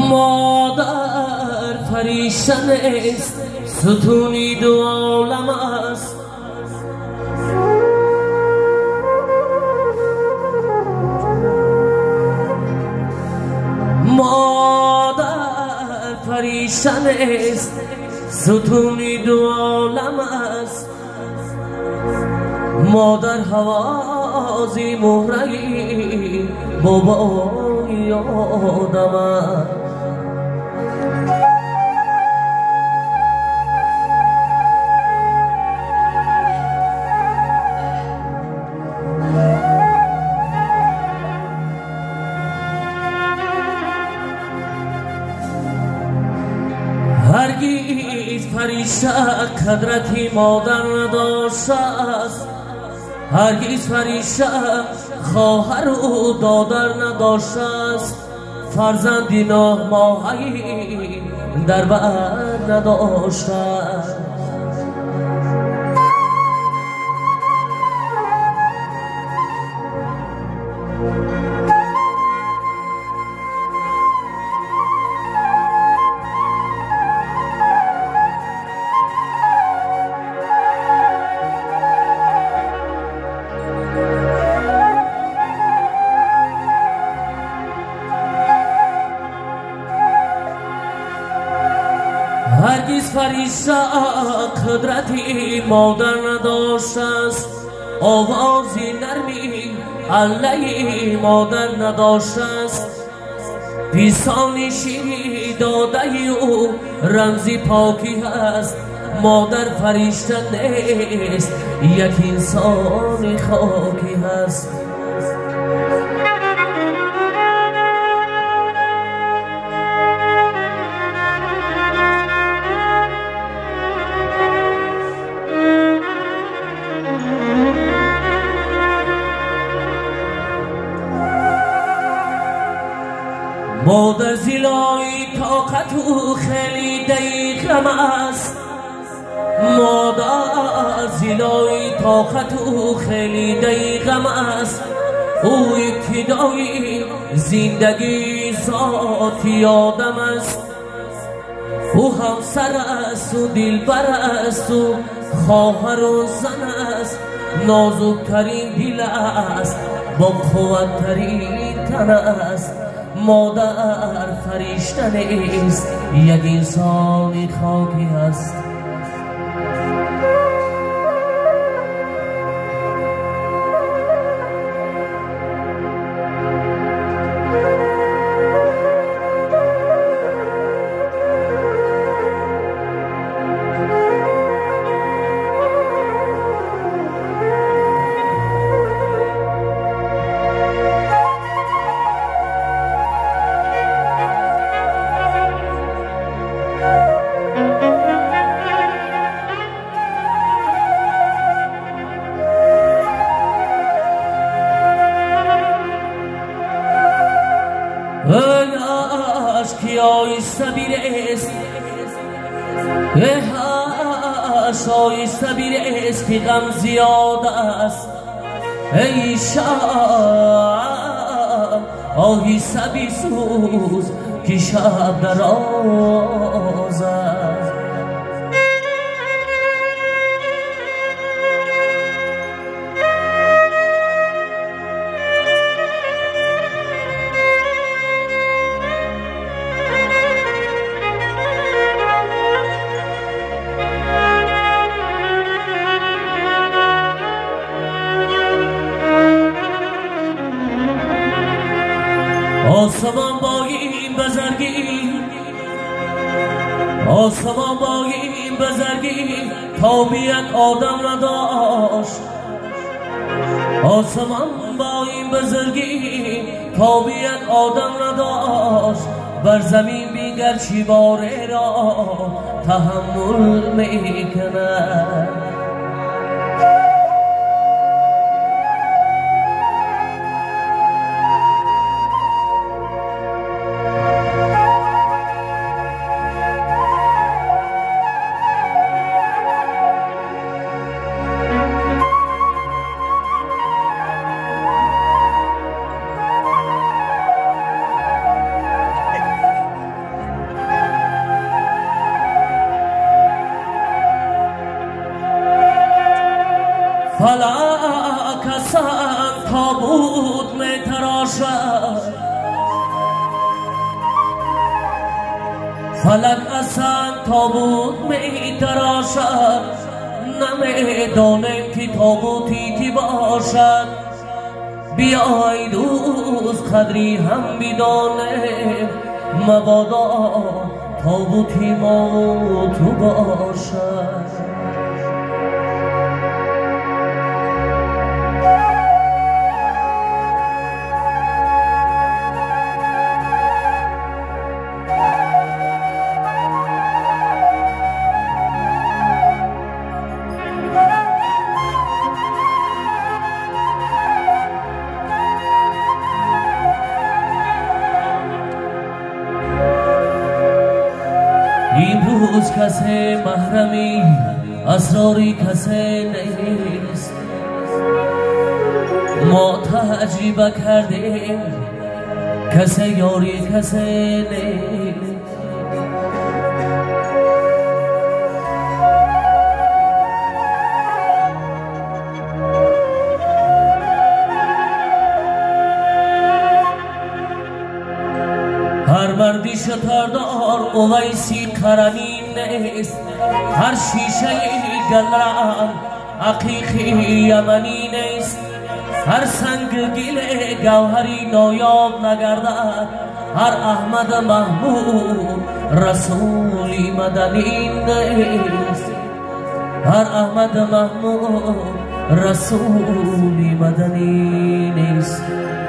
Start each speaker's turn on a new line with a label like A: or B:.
A: مادر پریشان است، ستونی دو عالم است. مادر پریشان است، ستونی دو عالم است. مادر حوازی مهرهی بابای آدم است. هرگز پریشه قدرتی مادر نداشته است. هرگز پریشه خواهر و دادر نداشته است. فرزندی ناماهی در بر نداشته است. هرگز پریشه قدرتی مادر نداشته است. آوازی نرمی علیه مادر نداشته است. پیسانی شیری داده او رمزی پاکی هست. مادر فرشته نیست، یک انسان خاکی هست. مادر زیلای طاقت و خیلی دقیقم است. مادر زیلای طاقت و خیلی دقیقم است. او ابتدای زندگی ذاتی آدم است. او همسر است و دلبر است و خواهر و زن است. نازکترین دل است، با قوت‌ترین تن است. مادر فرشته نیست، یک انسان خاکی است. اشکی آیسته بیرست، آیسته بیرست که غم زیاد است. ای شب آهسته بیسوز که شب دراز است. آسمان با این بزرگی، آسمان با این بزرگی تابیت آدم نداشت. آسمان با این بزرگی تابیت آدم نداشت. بر زمین بیگر چی باره را تحمل میکند. تابوت می تراشد فلک اصلا تابوت می تراشد نمی دانم که تابوتی کی باشد بیای دوست قدری هم بدانه مبادا تابوتی ما تو باشد امروز کسی محرمی اسراری کسی نیست ما تجربه کردیم کسی یاری کسی نیست هر مردی شتردار اویسی قرنی نیست هر شیشه گلران حقیقی یمنی نیست هر سنگ گل گوهری نایاب نگردد هر احمد محمود رسولی مدنی نیست هر احمد محمود رسولی مدنی نیست